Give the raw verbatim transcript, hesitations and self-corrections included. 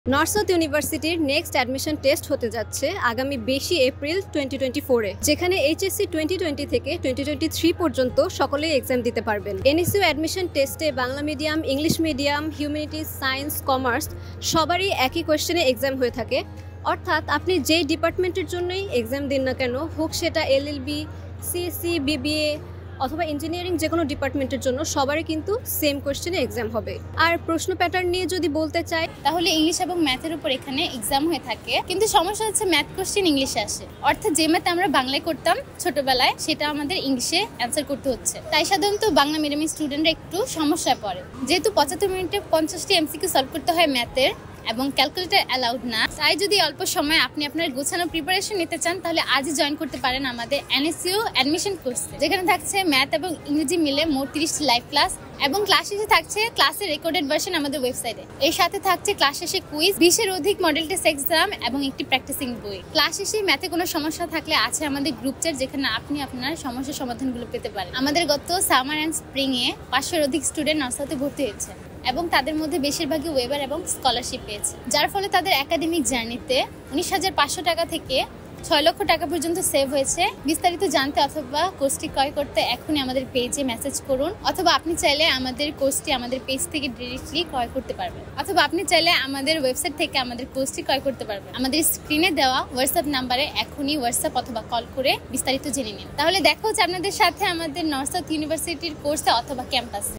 North south ইউনিভার্সিটির next admission test হতে যাচ্ছে আগামী বিশে এপ্রিল টোয়েন্টি টোয়েন্টি ফোরে, যেখানে এইচএসসি টোয়েন্টি টোয়েন্টি থেকে টোয়েন্টি টোয়েন্টি থ্রি পর্যন্ত সকলেই এক্সাম দিতে পারবেন। এনএসইউ অ্যাডমিশন টেস্টে Bangla medium, English medium, humanities, science, commerce সবারই একই কোয়েশ্চেনে এক্সাম হয়ে থাকে। অর্থাৎ আপনি যেই ডিপার্টমেন্টের জন্যই এক্সাম দিন না কেন, হোক সেটা এলএলবি, সিএসসি, বিবিএ অথবা ইঞ্জিনিয়ারিং, যে কোনো ডিপার্টমেন্টের জন্য সবারই কিন্তু সেম কোয়েশ্চেনে এক্সাম হবে। আর প্রশ্ন প্যাটার্ন নিয়ে যদি বলতে চাই, তাহলে ইংলিশ এবং ম্যাথের উপর এখানে এক্সাম হয়ে থাকে, কিন্তু সমস্যা হচ্ছে ম্যাথ কোশ্চেন ইংলিশে আসে। অর্থাৎ যে ম্যাথ আমরা বাংলায় করতাম ছোটবেলায়, সেটা আমাদের ইংলিশে অ্যান্সার করতে হচ্ছে। তাই সাধারণত বাংলা মিডিয়ামের স্টুডেন্টরা একটু সমস্যায় পড়ে। যেহেতু পঁচাত্তর মিনিটে পঞ্চাশটি এমসিকিউ সলভ করতে হয় ম্যাথের এবং ক্যালকুলেটর অ্যালাউড না, তাই যদি অল্প সময় আপনি আপনার গোছানো প্রিপারেশন নিতে চান, তাহলে আজই জয়েন করতে পারেন আমাদের এনএসইউ অ্যাডমিশন কোর্সে, যেখানে থাকছে ম্যাথ এবং ইংরেজি মিলে মোট তিরিশটি লাইভ ক্লাস এবং ক্লাস শেষে থাকছে ক্লাসের রেকর্ডেড ভার্সন আমাদের ওয়েবসাইটে। এর সাথে থাকছে ক্লাস শেষে কুইজ, বিশের অধিক মডেল টেস্ট এক্সাম এবং একটি প্র্যাকটিসিং বই। ক্লাস শেষে ম্যাথে কোনো সমস্যা থাকলে আছে আমাদের গ্রুপ চ্যাট, যেখানে আপনি আপনার সমস্যার সমাধানগুলো পেতে পারেন। আমাদের গত সামার অ্যান্ড স্প্রিং এ পাঁচশোর অধিক স্টুডেন্ট নর্থ সাউথে ভর্তি হয়েছে এবং তাদের মধ্যে বেশিরভাগই ওয়েবার এবং স্কলারশিপ পেয়েছে, যার ফলে তাদের একাডেমিক জার্নিতে উনিশ হাজার পাঁচশো টাকা থেকে ছয় লক্ষ টাকা পর্যন্ত সেভ হয়েছে। বিস্তারিত জানতে অথবা কোর্সটি ক্রয় করতে এখনই আমাদের পেজে মেসেজ করুন, অথবা আপনি চাইলে আমাদের কোর্সটি আমাদের পেজ থেকে ডিরেক্টলি ক্রয় করতে পারবেন, অথবা আপনি চাইলে আমাদের ওয়েবসাইট থেকে আমাদের কোর্সটি ক্রয় করতে পারবেন। আমাদের স্ক্রিনে দেওয়া হোয়াটসঅ্যাপ নাম্বারে এখনই হোয়াটসঅ্যাপ অথবা কল করে বিস্তারিত জেনে নিন। তাহলে দেখা হচ্ছে আপনাদের সাথে আমাদের নর্থ সাউথ ইউনিভার্সিটির কোর্সে অথবা ক্যাম্পাসে।